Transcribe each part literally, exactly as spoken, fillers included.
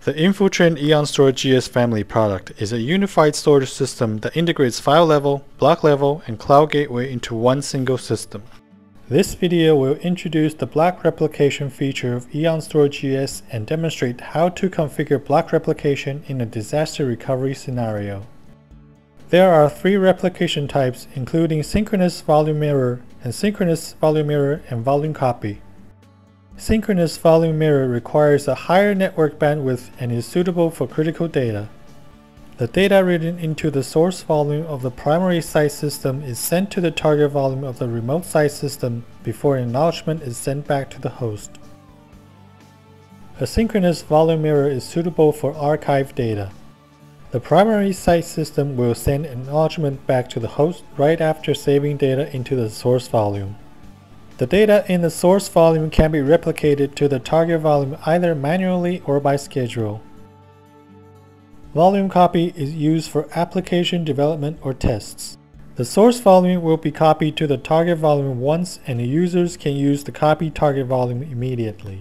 The Infortrend EonStor G S family product is a unified storage system that integrates file level, block level, and cloud gateway into one single system. This video will introduce the block replication feature of EonStor G S and demonstrate how to configure block replication in a disaster recovery scenario. There are three replication types, including synchronous volume mirror, asynchronous volume mirror, and volume copy. Synchronous volume mirror requires a higher network bandwidth and is suitable for critical data. The data written into the source volume of the primary site system is sent to the target volume of the remote site system before acknowledgement is sent back to the host. Asynchronous volume mirror is suitable for archive data. The primary site system will send acknowledgement back to the host right after saving data into the source volume. The data in the source volume can be replicated to the target volume either manually or by schedule. Volume copy is used for application development or tests. The source volume will be copied to the target volume once, and the users can use the copied target volume immediately.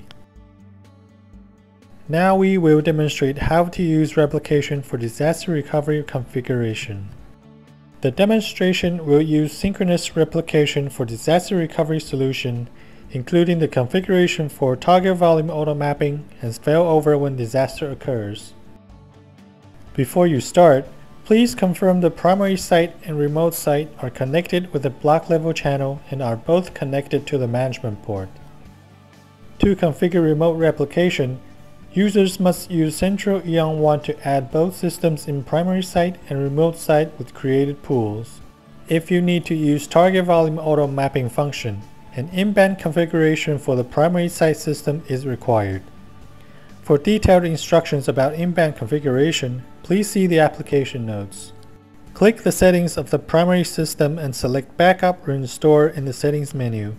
Now we will demonstrate how to use replication for disaster recovery configuration. The demonstration will use synchronous replication for disaster recovery solution, including the configuration for target volume auto mapping and failover when disaster occurs. Before you start, please confirm the primary site and remote site are connected with the block level channel and are both connected to the management port. To configure remote replication, users must use Central E O N one to add both systems in primary site and remote site with created pools. If you need to use target volume auto mapping function, an in-band configuration for the primary site system is required. For detailed instructions about in-band configuration, please see the application notes. Click the settings of the primary system and select Backup or Restore in the Settings menu.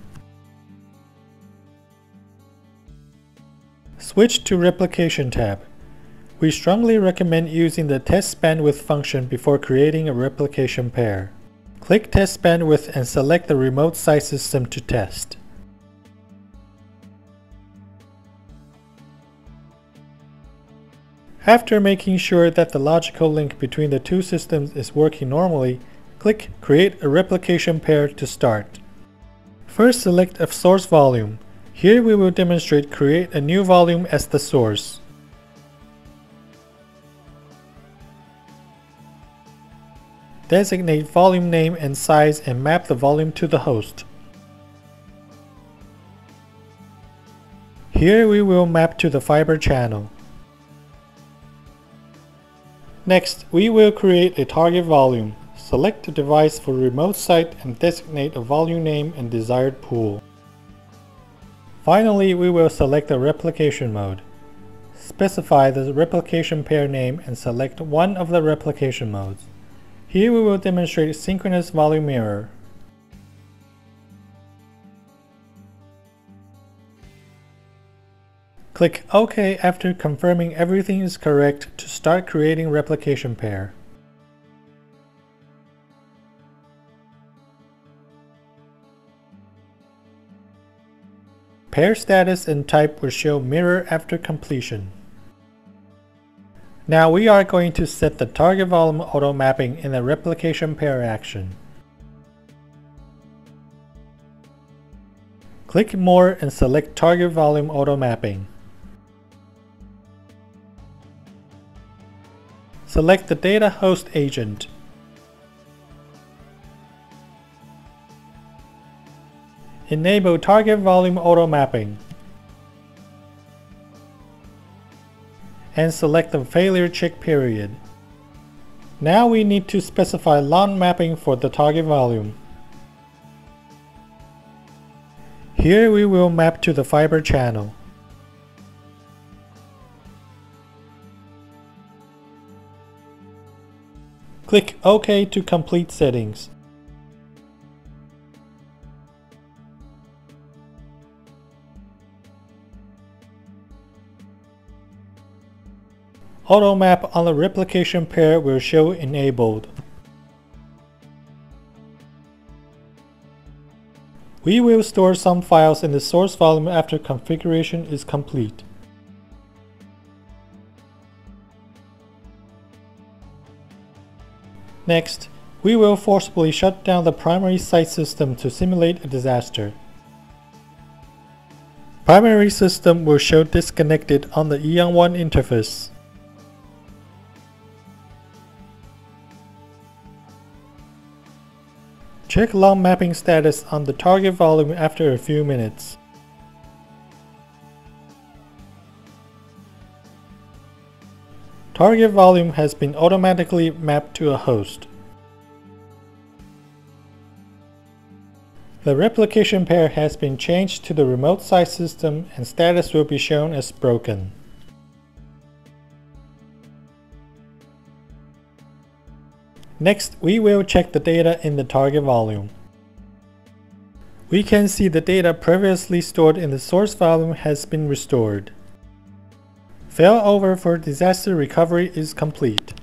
Switch to Replication tab. We strongly recommend using the Test Bandwidth function before creating a replication pair. Click Test Bandwidth and select the remote site system to test. After making sure that the logical link between the two systems is working normally, click Create a Replication Pair to start. First, select a source volume. Here we will demonstrate create a new volume as the source. Designate volume name and size and map the volume to the host. Here we will map to the fiber channel. Next, we will create a target volume. Select a device for remote site and designate a volume name and desired pool. Finally, we will select the replication mode. Specify the replication pair name and select one of the replication modes. Here we will demonstrate synchronous volume mirror. Click OK after confirming everything is correct to start creating replication pair. Pair status and type will show mirror after completion. Now we are going to set the target volume auto mapping in the replication pair action. Click More and select target volume auto mapping. Select the data host agent. Enable target volume auto mapping. And select the failure check period. Now we need to specify long mapping for the target volume. Here we will map to the fiber channel. Click OK to complete settings. Auto map on the replication pair will show enabled. We will store some files in the source volume after configuration is complete. Next, we will forcibly shut down the primary site system to simulate a disaster. Primary system will show disconnected on the E on one interface. Check log mapping status on the target volume after a few minutes. Target volume has been automatically mapped to a host. The replication pair has been changed to the remote site system and status will be shown as broken. Next, we will check the data in the target volume. We can see the data previously stored in the source volume has been restored. Failover for disaster recovery is complete.